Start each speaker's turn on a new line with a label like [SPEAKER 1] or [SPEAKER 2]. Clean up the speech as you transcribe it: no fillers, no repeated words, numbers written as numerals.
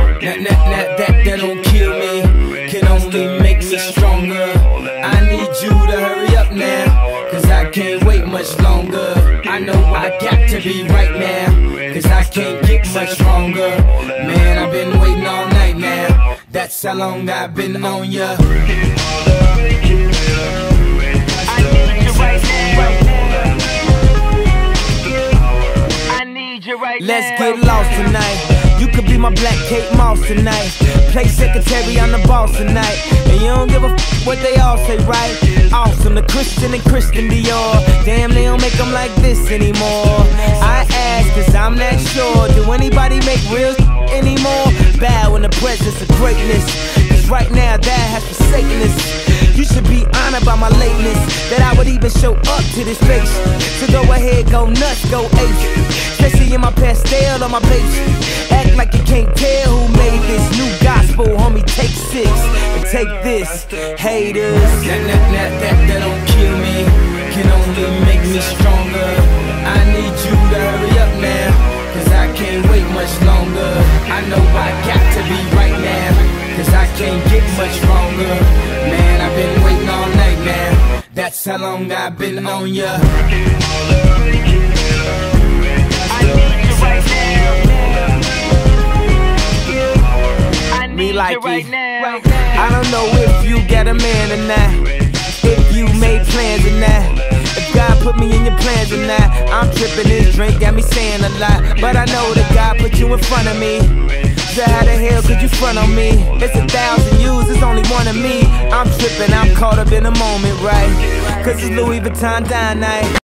[SPEAKER 1] That don't kill me, can only make me stronger. I need you to hurry up now, cause I can't wait much longer. I know I got to be right now, cause I can't get much stronger. Man, I've been waiting all night now, that's how long I've been on ya. Let's get lost tonight. You could be my black Kate Moss tonight. Play secretary, I'm the boss tonight. And you don't give a f what they all say, right? Awesome, the Christian and Christian Dior. Damn, they don't make them like this anymore. I ask, cause I'm not sure. Do anybody make real anymore? Bow in the presence of greatness, cause right now that has forsaken us. You should be honored by my lateness, that I would even show up to this place. So go ahead, go nuts, go ape. Especially in my pastel on my page. Act like you can't tell who made this new gospel, homie. Take 6 and take this, haters. That don't kill me, can only make me stronger. I need you to hurry up now, cause I can't wait much longer. I know I got to be right now, cause I can't get much stronger. Man, I've been waiting all night now, that's how long I've been on ya. Me like it. I don't know if you got a man or not, if you made plans or not, if God put me in your plans or not. I'm tripping, this drink got me saying a lot, but I know that God put you in front of me. So how the hell could you front on me? It's 1,000 yous, it's only one of me. I'm tripping, I'm caught up in the moment, right? Cause it's Louis Vuitton dine night.